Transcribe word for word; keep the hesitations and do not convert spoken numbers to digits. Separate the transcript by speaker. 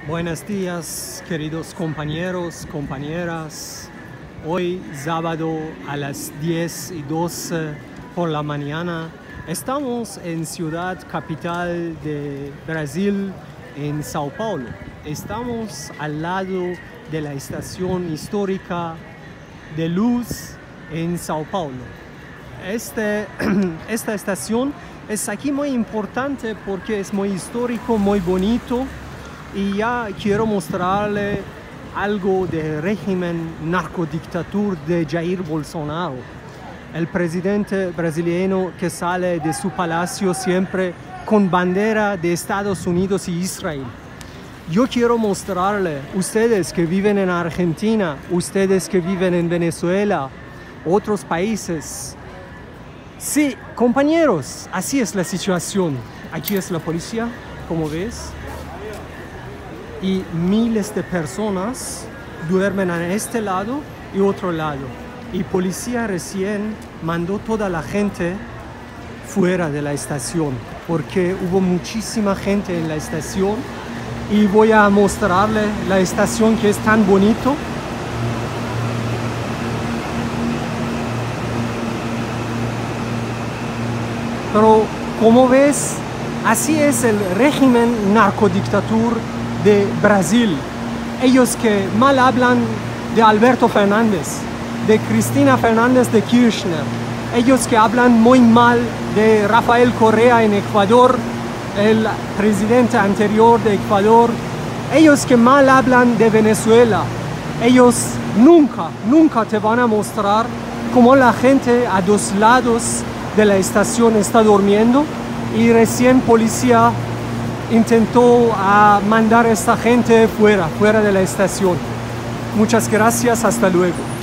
Speaker 1: Buenos días, queridos compañeros, compañeras. Hoy, sábado, a las diez y doce por la mañana, estamos en ciudad capital de Brasil, en Sao Paulo. Estamos al lado de la estación histórica de Luz en Sao Paulo. Este, esta estación es aquí muy importante porque es muy histórico, muy bonito. Y ya quiero mostrarle algo del régimen narcodictatura de Jair Bolsonaro, el presidente brasileño que sale de su palacio siempre con bandera de Estados Unidos y Israel. Yo quiero mostrarle, ustedes que viven en Argentina, ustedes que viven en Venezuela, otros países. Sí, compañeros, así es la situación. Aquí es la policía, como ves. Y miles de personas duermen a este lado y otro lado. Y policía recién mandó toda la gente fuera de la estación, porque hubo muchísima gente en la estación. Y voy a mostrarle la estación que es tan bonito. Pero como ves, así es el régimen narcodictatura de Brasil. Ellos que mal hablan de Alberto Fernández, de Cristina Fernández de Kirchner, ellos que hablan muy mal de Rafael Correa en Ecuador, el presidente anterior de Ecuador, ellos que mal hablan de Venezuela, ellos nunca, nunca te van a mostrar cómo la gente a dos lados de la estación está durmiendo y recién policía intentó a mandar a esta gente fuera, fuera de la estación. Muchas gracias, hasta luego.